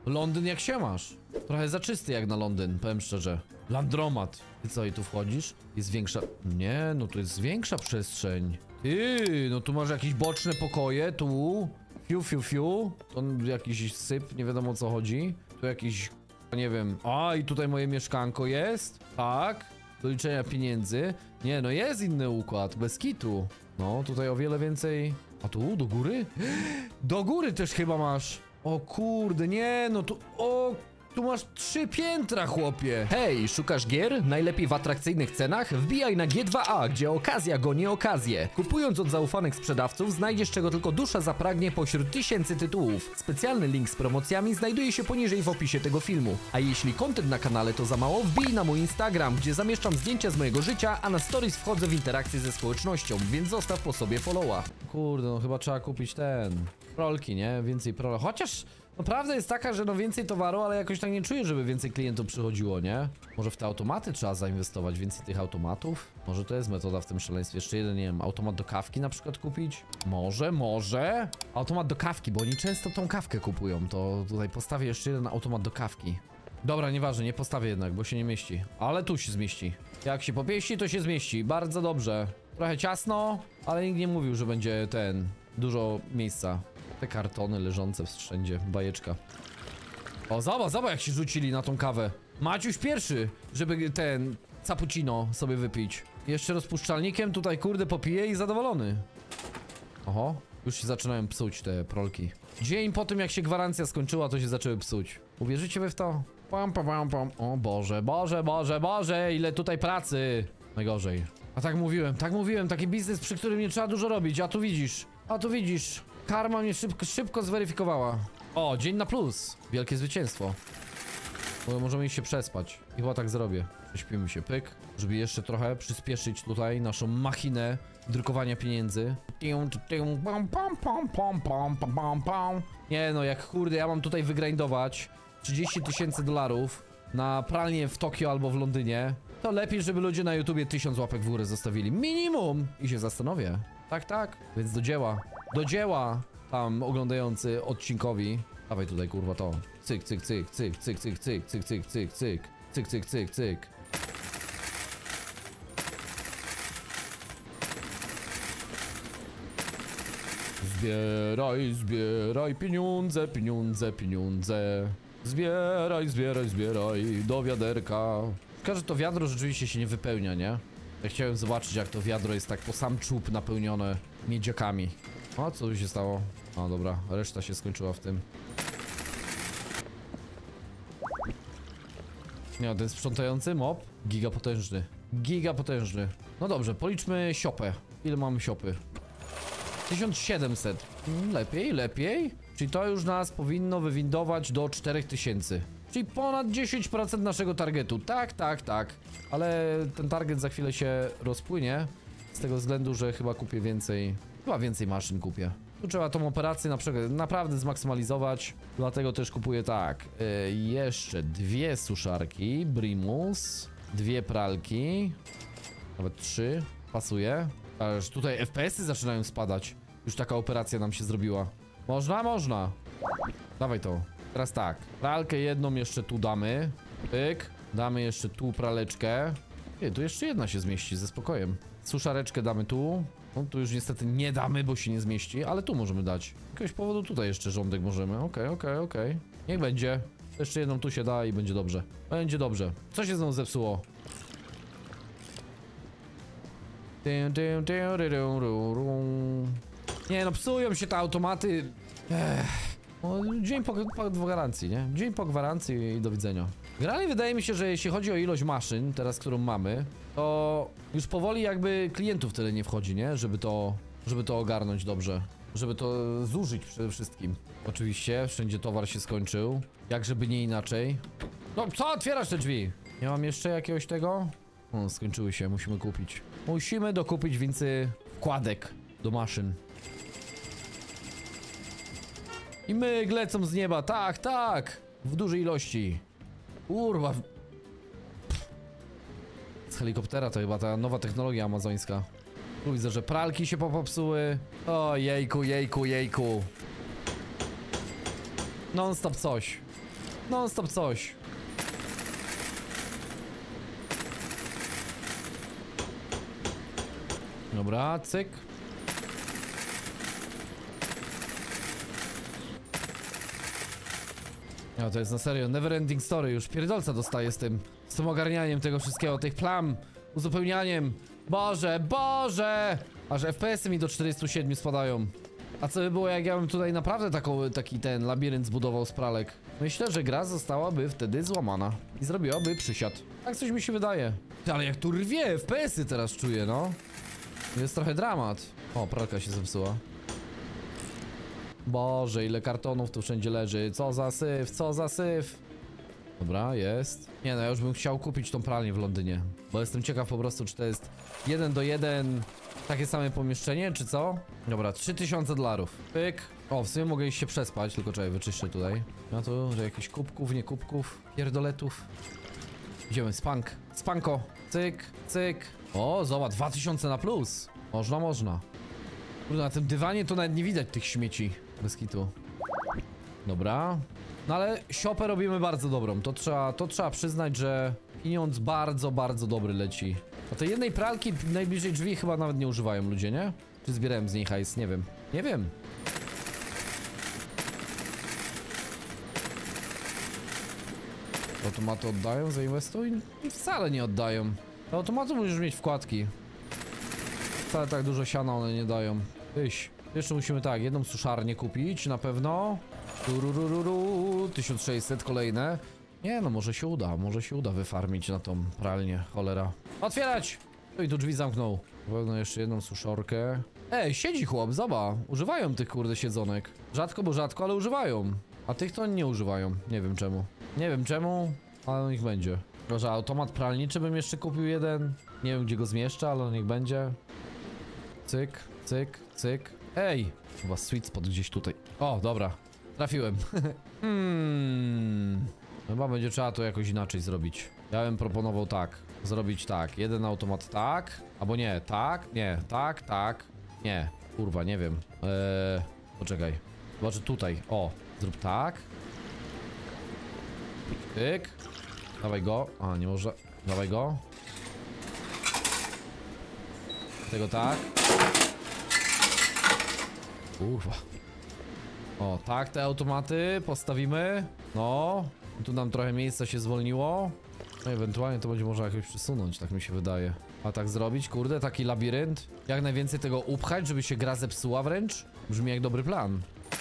Londyn jak się masz? Trochę za czysty jak na Londyn, powiem szczerze. Landromat. Ty co, i tu wchodzisz? Jest większa... Nie, no tu jest większa przestrzeń. Ty, no tu masz jakieś boczne pokoje, tu. Fiu, fiu, fiu. To jakiś syp, nie wiadomo o co chodzi. Tu jakiś... Nie wiem. A, i tutaj moje mieszkanko jest. Tak. Do liczenia pieniędzy. Nie, no jest inny układ, bez kitu. No, tutaj o wiele więcej... A tu, do góry? Do góry też chyba masz. O kurde, nie, no tu... O... Tu masz 3 piętra, chłopie. Hej, szukasz gier? Najlepiej w atrakcyjnych cenach? Wbijaj na G2A, gdzie okazja goni okazję. Kupując od zaufanych sprzedawców, znajdziesz czego tylko dusza zapragnie pośród tysięcy tytułów. Specjalny link z promocjami znajduje się poniżej w opisie tego filmu. A jeśli content na kanale to za mało, wbij na mój Instagram, gdzie zamieszczam zdjęcia z mojego życia, a na stories wchodzę w interakcję ze społecznością, więc zostaw po sobie followa. Kurde, no chyba trzeba kupić prolki, nie? Więcej prolek. Chociaż... No prawda jest taka, że no więcej towaru, ale jakoś tak nie czuję, żeby więcej klientów przychodziło, nie? Może w te automaty trzeba zainwestować, więcej tych automatów? Może to jest metoda w tym szaleństwie. Jeszcze jeden, nie wiem, automat do kawki na przykład kupić? Może? Automat do kawki, bo oni często tą kawkę kupują. To tutaj postawię jeszcze jeden automat do kawki. Dobra, nieważne, nie postawię jednak, bo się nie mieści. Ale tu się zmieści. Jak się popieści, to się zmieści. Bardzo dobrze. Trochę ciasno, ale nikt nie mówił, że będzie dużo miejsca. Te kartony leżące wszędzie, bajeczka. O, zobacz jak się rzucili na tą kawę. Maciuś pierwszy, żeby cappuccino sobie wypić. Jeszcze rozpuszczalnikiem tutaj, kurde, popije i zadowolony. Oho, już się zaczynają psuć te prolki. Dzień po tym, jak się gwarancja skończyła, to się zaczęły psuć. Uwierzycie wy w to? Pam. O Boże, ile tutaj pracy. Najgorzej. A tak mówiłem, taki biznes, przy którym nie trzeba dużo robić, a tu widzisz. Karma mnie szybko zweryfikowała. O, dzień na plus. Wielkie zwycięstwo. Możemy iść się przespać. I chyba tak zrobię. Prześpimy się, pyk. Żeby jeszcze trochę przyspieszyć tutaj naszą machinę drukowania pieniędzy. Nie no, jak kurde, ja mam tutaj wygrindować 30 000 dolarów na pralnię w Tokio albo w Londynie. To lepiej, żeby ludzie na YouTubie 1000 łapek w górę zostawili. Minimum! I się zastanowię. Tak. Więc do dzieła. Tam oglądający odcinkowi. Dawaj tutaj, kurwa, to. Cyk. Zbieraj pieniądze. Zbieraj do wiaderka. Szkoda, że to wiadro rzeczywiście się nie wypełnia, nie? Ja chciałem zobaczyć, jak to wiadro jest tak po sam czub napełnione miedziakami. O, co tu się stało? O, dobra, reszta się skończyła w tym. Nie, ten sprzątający mop gigapotężny. No dobrze, policzmy siopę. Ile mamy siopy? 1700. Lepiej. Czyli to już nas powinno wywindować do 4000. Czyli ponad 10% naszego targetu. Tak. Ale ten target za chwilę się rozpłynie. Z tego względu, że chyba kupię więcej. Chyba więcej maszyn kupię. Tu trzeba tą operację na przykład naprawdę zmaksymalizować. Dlatego też kupuję tak. Jeszcze 2 suszarki. Primus. 2 pralki. Nawet 3. Pasuje. Aż tutaj FPS-y zaczynają spadać. Już taka operacja nam się zrobiła. Można. Dawaj to. Teraz tak. Pralkę jedną jeszcze tu damy. Pyk. Damy jeszcze tu praleczkę. Tu jeszcze jedna się zmieści ze spokojem. Suszareczkę damy tu. No tu już niestety nie damy, bo się nie zmieści, ale tu możemy dać. Z jakiegoś powodu tutaj jeszcze rządek możemy. Okej. Niech będzie. Jeszcze jedną tu się da i będzie dobrze. Co się znowu zepsuło? Nie no, psują się te automaty. No, dzień po gwarancji, nie? Dzień po gwarancji i do widzenia. Generalnie wydaje mi się, że jeśli chodzi o ilość maszyn, teraz którą mamy, to już powoli jakby klientów tyle nie wchodzi, nie? Żeby to ogarnąć dobrze. Żeby to zużyć przede wszystkim. Oczywiście, wszędzie towar się skończył. Jak żeby nie inaczej. No co? Otwierasz te drzwi! Nie mam jeszcze jakiegoś tego? O, skończyły się, musimy kupić. Musimy dokupić więcej wkładek do maszyn. I myg lecą z nieba, tak! W dużej ilości. Kurwa. Z helikoptera to chyba ta nowa technologia amazońska. Tu widzę, że pralki się popsuły. O jejku. Non stop coś. Non stop coś. Dobra, cyk. No to jest na serio, never ending story, już pierdolca dostaję z tym ogarnianiem tego wszystkiego, tych plam, uzupełnianiem. Boże, Boże! Aż FPS-y mi do 47 spadają. A co by było, jak ja bym tutaj naprawdę taki ten labirynt zbudował z pralek? Myślę, że gra zostałaby wtedy złamana i zrobiłaby przysiad. Tak coś mi się wydaje. Ale jak tu rwie, FPS-y teraz czuję, no. Jest trochę dramat. O, pralka się zepsuła. Boże, ile kartonów tu wszędzie leży. Co za syf, co za syf. Dobra, jest. Nie no, ja już bym chciał kupić tą pralnię w Londynie. Bo jestem ciekaw po prostu, czy to jest 1 do 1 takie same pomieszczenie, czy co? Dobra, $3000. Pyk. O, w sumie mogę iść się przespać, tylko czekaj, wyczyszczę tutaj. Ja tu, że jakichś kubków, nie kubków, pierdoletów. Idziemy, spank. Spanko. Cyk, cyk. O, zobacz, 2000 na plus. Można, można. Kurde, na tym dywanie to nawet nie widać tych śmieci. Bez kitu. Dobra. No ale siopę robimy bardzo dobrą. To trzeba przyznać, że pieniądz bardzo, bardzo dobry leci. A tej jednej pralki najbliżej drzwi chyba nawet nie używają ludzie, nie? Czy zbierałem z niej hajs? Nie wiem. Nie wiem. Automaty oddają? Zainwestuj? Wcale nie oddają. Do automatu musisz mieć wkładki. Wcale tak dużo siana one nie dają. Tyś. Jeszcze musimy tak, jedną suszarnię kupić na pewno. 1600 kolejne. Nie no, może się uda wyfarmić na tą pralnię, cholera. Otwierać! No i tu drzwi zamknął. Pewno jeszcze jedną suszorkę. Ej, siedzi chłop, zobacz. Używają tych kurde siedzonek. Rzadko, bo rzadko, ale używają. A tych to nie używają. Nie wiem czemu. Nie wiem czemu, ale niech będzie. Może automat pralniczy bym jeszcze kupił jeden. Nie wiem gdzie go zmieszczę, ale niech będzie. Cyk, cyk, cyk. Ej! Chyba sweet spot gdzieś tutaj. O, dobra. Trafiłem. Chyba będzie trzeba to jakoś inaczej zrobić. Ja bym proponował tak. Zrobić tak. Jeden automat tak. Albo nie, tak. Nie, tak, tak. Nie. Kurwa, nie wiem. Poczekaj. Chyba, że tutaj. O, zrób tak. Tyk. Dawaj go. A, nie może. Dawaj go. Tego tak. Kurwa. O, tak, te automaty postawimy. No. Tu nam trochę miejsca się zwolniło. No ewentualnie to będzie można jakoś przesunąć, tak mi się wydaje. A tak zrobić, kurde, taki labirynt. Jak najwięcej tego upchać, żeby się gra zepsuła wręcz. Brzmi jak dobry plan.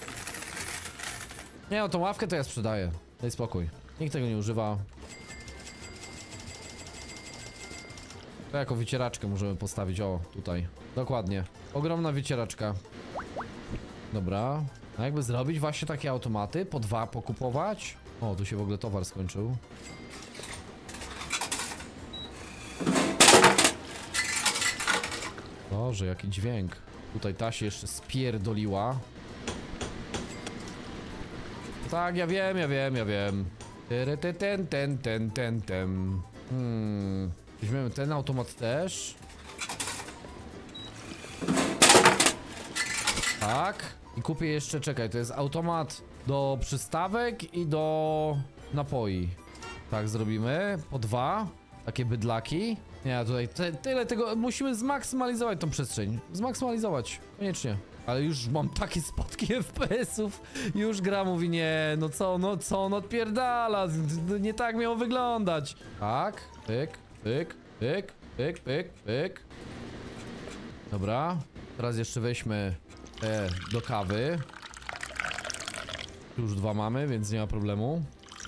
Nie, no tą ławkę to ja sprzedaję. Daj spokój. Nikt tego nie używa. To jako wycieraczkę możemy postawić, o, tutaj. Dokładnie. Ogromna wycieraczka. Dobra. A jakby zrobić właśnie takie automaty? Po 2 pokupować? O, tu się w ogóle towar skończył. Boże, jaki dźwięk. Tutaj ta się jeszcze spierdoliła. Tak, ja wiem. Weźmiemy ten automat też. Tak. I kupię jeszcze, czekaj, to jest automat do przystawek i do napoi. Tak zrobimy, po 2. Takie bydlaki. Nie, tutaj tyle tego, musimy zmaksymalizować tą przestrzeń. Zmaksymalizować, koniecznie. Ale już mam takie spotki FPS-ów. Już gra mówi, nie, no co on odpierdala. Nie tak miało wyglądać. Tak, pyk, pyk, pyk, pyk, pyk, pyk. Dobra, teraz jeszcze weźmy do kawy. Już 2 mamy, więc nie ma problemu.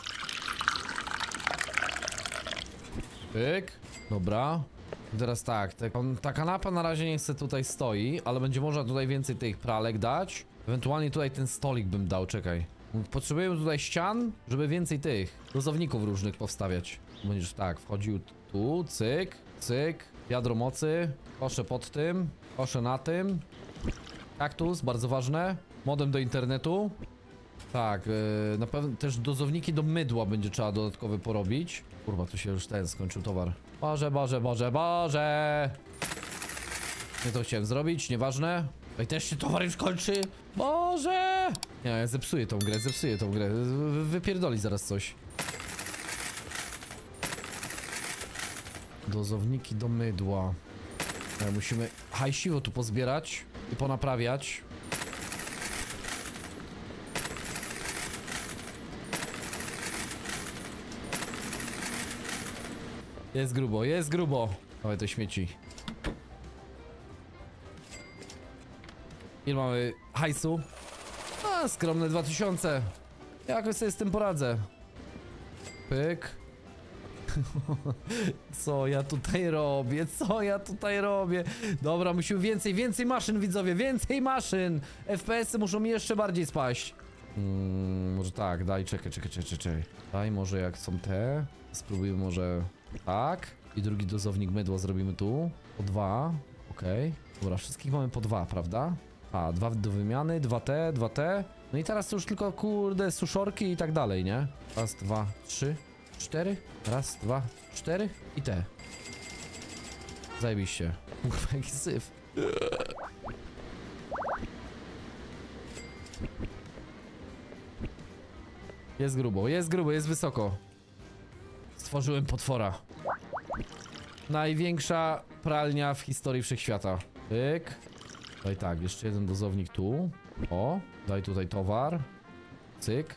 Pyk. Dobra. I teraz tak, ta kanapa na razie nie chce tutaj stoi, ale będzie można tutaj więcej tych pralek dać. Ewentualnie tutaj ten stolik bym dał, czekaj. Potrzebujemy tutaj ścian, żeby więcej tych dozowników różnych powstawiać. Będziesz tak, wchodził tu, cyk, cyk, wiadro mocy, kosze pod tym, kosze na tym. Kaktus, bardzo ważne. Modem do internetu. Tak, na pewno też dozowniki do mydła będzie trzeba dodatkowe porobić. Kurwa, tu się już skończył towar. Boże. Nie to chciałem zrobić, nieważne. Ej, też się towar już kończy? Boże! Nie, ja zepsuję tą grę. Wypierdoli zaraz coś. Dozowniki do mydła. Musimy hajsiwo tu pozbierać i ponaprawiać. Jest grubo, jest grubo. Dawaj te śmieci. Ile mamy hajsu? A, skromne 2000. Jakoś sobie z tym poradzę. Pyk. Co ja tutaj robię? Co ja tutaj robię? Dobra, musimy więcej maszyn, widzowie, więcej maszyn. FPS-y muszą mi jeszcze bardziej spaść. Może tak, daj, czekaj. Daj, może jak są te. Spróbujmy może tak. I drugi dozownik mydła zrobimy tu. Po 2. Okej. Dobra, wszystkich mamy po 2, prawda? A, 2 do wymiany, 2T, 2T. No i teraz to już tylko, kurde, suszorki i tak dalej, nie? Raz, 2, 3, 4. Raz, 2, 4 i te. Zajebiście. Kurwa, jaki syf. Jest grubo, jest wysoko. Stworzyłem potwora. Największa pralnia w historii wszechświata. Pyk. Daj tak, jeszcze jeden dozownik tu. O, daj tutaj towar. Cyk.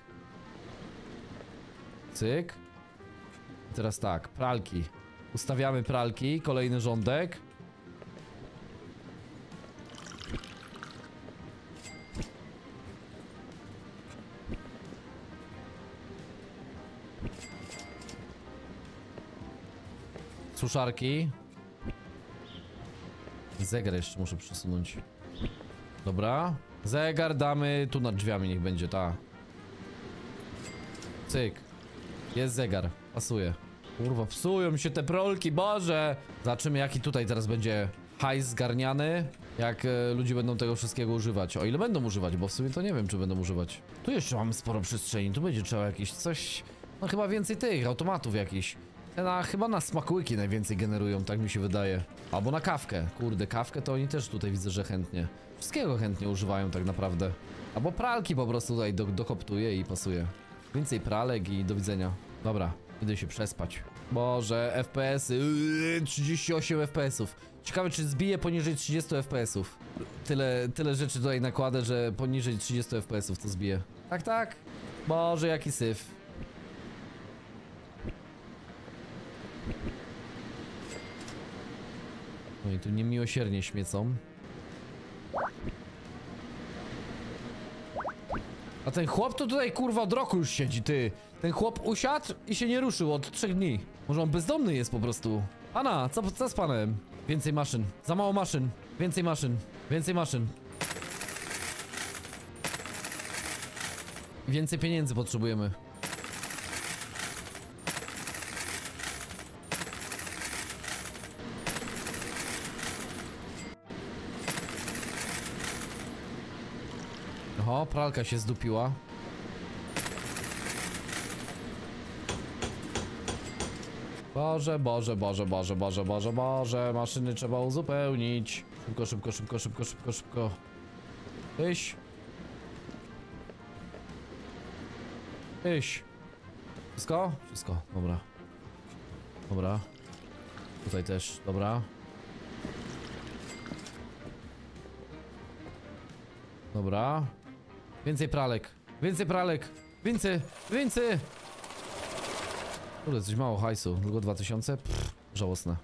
Cyk. I teraz tak, pralki. Ustawiamy pralki, kolejny rządek. Suszarki. Zegar jeszcze muszę przesunąć. Dobra. Zegar damy tu nad drzwiami, niech będzie, ta. Cyk. Jest zegar, pasuje. Kurwa, psują mi się te prolki, Boże! Zobaczymy, jaki tutaj teraz będzie hajs zgarniany. Jak ludzie będą tego wszystkiego używać. O ile będą używać, bo w sumie to nie wiem, czy będą używać. Tu jeszcze mamy sporo przestrzeni, tu będzie trzeba jakieś coś... No chyba więcej tych, automatów jakichś. Chyba na smakłyki najwięcej generują, tak mi się wydaje. Albo na kawkę. Kurde, kawkę to oni też tutaj widzę, że chętnie. Wszystkiego chętnie używają tak naprawdę. Albo pralki po prostu tutaj dokoptuje i pasuje. Więcej pralek i do widzenia. Dobra, idę się przespać. Boże, FPS-y. 38 FPS-ów. Ciekawe, czy zbije poniżej 30 FPS-ów. Tyle rzeczy tutaj nakładę, że poniżej 30 FPS-ów to zbije. Tak, tak. Boże, jaki syf. No i tu niemiłosiernie śmiecą. A ten chłop to tutaj kurwa od roku już siedzi, ty. Ten chłop usiadł i się nie ruszył od 3 dni. Może on bezdomny jest po prostu. Pana, co z panem? Więcej maszyn. Za mało maszyn. Więcej maszyn. Więcej maszyn. Więcej pieniędzy potrzebujemy. Oho, pralka się zdupiła. Boże, maszyny trzeba uzupełnić. Szybko. Iść. Wszystko? Wszystko, dobra. Tutaj też, dobra. Dobra. Więcej pralek. Więcej. Kurde, coś mało hajsu. Tylko 2000? Pff, żałosne.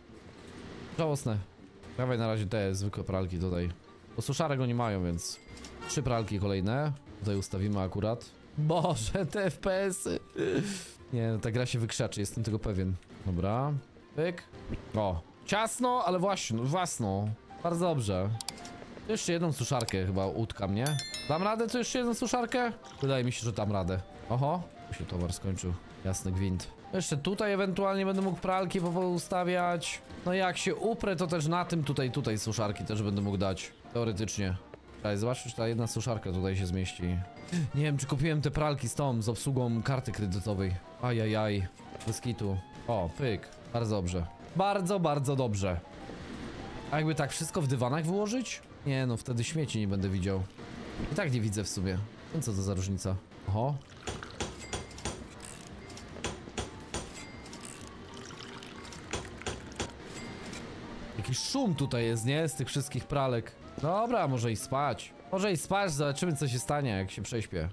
Dawaj na razie te zwykłe pralki tutaj. Bo suszarek oni mają, więc 3 pralki kolejne. Tutaj ustawimy akurat. Boże, te FPS-y. Nie, no, ta gra się wykrzaczy, jestem tego pewien. Dobra. Pyk. O. Ciasno, ale własno. Bardzo dobrze. Jeszcze jedną suszarkę chyba utkam, nie? Dam radę tu jeszcze jedną suszarkę? Wydaje mi się, że dam radę. Oho. Tu się towar skończył. Jasny gwint. Jeszcze tutaj ewentualnie będę mógł pralki ustawiać. No jak się uprę, to też na tym tutaj suszarki też będę mógł dać. Teoretycznie. Czekaj, zobaczmy, czy ta jedna suszarka tutaj się zmieści. Nie wiem, czy kupiłem te pralki z obsługą karty kredytowej. Ajajaj. Bez kitu. O, pyk. Bardzo dobrze. Bardzo dobrze. A jakby tak wszystko w dywanach wyłożyć? Nie no, wtedy śmieci nie będę widział. I tak nie widzę w sumie. No co to za różnica? Oho. Jakiś szum tutaj jest, nie? Z tych wszystkich pralek. Dobra, może iść spać. Może iść spać, zobaczymy co się stanie, jak się prześpię.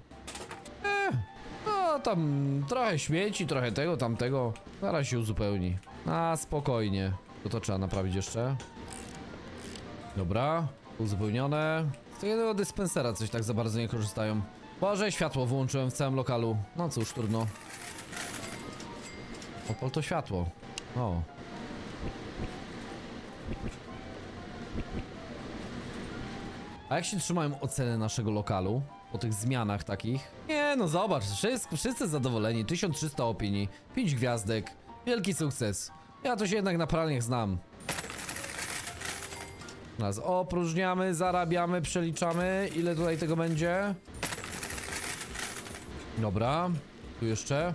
No tam trochę śmieci, trochę tego, tamtego. Zaraz się uzupełni. A, spokojnie. To trzeba naprawić jeszcze. Dobra, uzupełnione. Z tego dyspensera coś tak za bardzo nie korzystają. Boże, światło wyłączyłem w całym lokalu. No cóż, trudno. Opal to światło. O. A jak się trzymają oceny naszego lokalu? Po tych zmianach takich? Nie no zobacz, wszyscy zadowoleni. 1300 opinii, 5 gwiazdek. Wielki sukces. Ja to się jednak na pralniach znam. Raz opróżniamy, zarabiamy, przeliczamy. Ile tutaj tego będzie? Dobra. Tu jeszcze.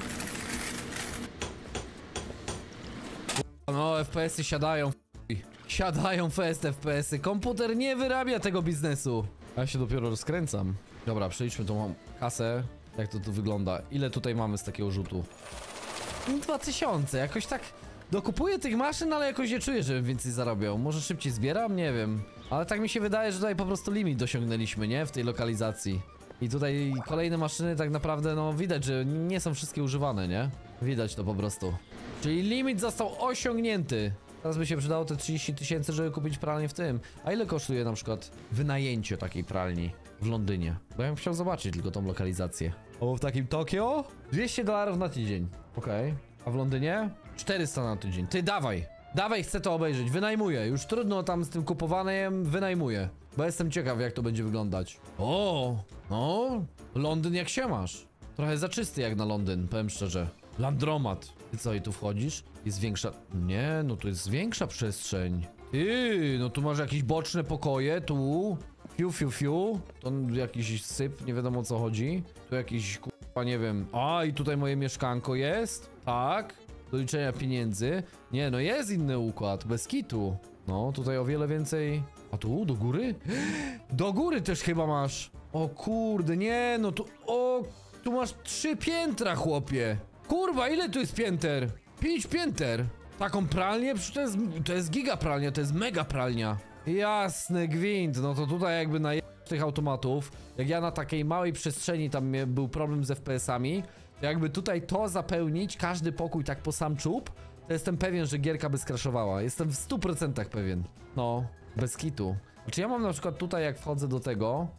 No, FPS-y siadają. Siadają fest FPS-y. Komputer nie wyrabia tego biznesu. Ja się dopiero rozkręcam. Dobra, przeliczmy tą kasę. Jak to tu wygląda? Ile tutaj mamy z takiego rzutu? 2000. Jakoś tak dokupuję tych maszyn, ale jakoś nie czuję, żebym więcej zarabiał. Może szybciej zbieram? Nie wiem. Ale tak mi się wydaje, że tutaj po prostu limit dosiągnęliśmy, nie? W tej lokalizacji. I tutaj kolejne maszyny tak naprawdę, no widać, że nie są wszystkie używane, nie? Widać to po prostu. Czyli limit został osiągnięty. Teraz by się przydało te 30 000, żeby kupić pralnię w tym. A ile kosztuje na przykład wynajęcie takiej pralni w Londynie? Bo ja bym chciał zobaczyć tylko tą lokalizację. O, w takim Tokio? $200 na tydzień. Okej. A w Londynie? 400 na tydzień. Ty dawaj! Dawaj, chcę to obejrzeć. Wynajmuję. Już trudno tam z tym kupowaniem. Wynajmuję. Bo jestem ciekaw, jak to będzie wyglądać. O! No! Londyn jak się masz? Trochę za czysty jak na Londyn, powiem szczerze. Landromat. Ty co, i tu wchodzisz? Jest większa... Nie, no tu jest większa przestrzeń. Ty, no tu masz jakieś boczne pokoje, tu. Fiu, fiu, fiu. To jakiś syp, nie wiadomo o co chodzi. Tu jakiś, kurwa, nie wiem. A, i tutaj moje mieszkanko jest. Tak. Do liczenia pieniędzy. Nie, no jest inny układ, bez kitu. No, tutaj o wiele więcej... A tu, do góry? Do góry też chyba masz. O kurde, nie, no tu... O, tu masz 3 piętra, chłopie. Kurwa, ile tu jest pięter? 5 pięter. Taką pralnię? Przecież to jest giga pralnia, to jest mega pralnia. Jasny gwint, no to tutaj jakby na tych automatów, jak ja na takiej małej przestrzeni tam był problem z FPS-ami, to jakby tutaj to zapełnić, każdy pokój tak po sam czub, to jestem pewien, że gierka by skraszowała. Jestem w 100% pewien. No, bez kitu. Znaczy ja mam na przykład tutaj, jak wchodzę do tego...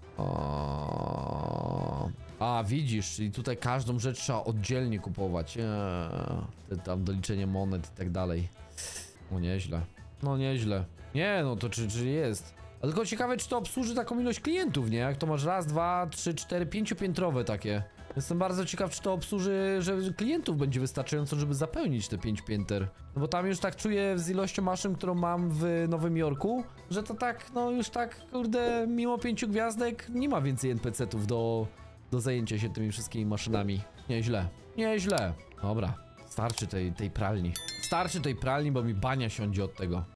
A, widzisz, czyli tutaj każdą rzecz trzeba oddzielnie kupować. Tam doliczenie monet i tak dalej. No nieźle. No nieźle. Nie, no to czy jest. Ale tylko ciekawe, czy to obsłuży taką ilość klientów, nie? Jak to masz raz, dwa, trzy, cztery, pięciopiętrowe takie. Jestem bardzo ciekaw, czy to obsłuży, że klientów będzie wystarczająco, żeby zapełnić te 5 pięter. No bo tam już tak czuję z ilością maszyn, którą mam w Nowym Jorku, że to tak, no już tak, kurde, mimo 5 gwiazdek nie ma więcej NPC-ów do zajęcia się tymi wszystkimi maszynami. Nieźle. Nieźle. Dobra. Starczy tej pralni. Starczy tej pralni, bo mi bania siądzie od tego.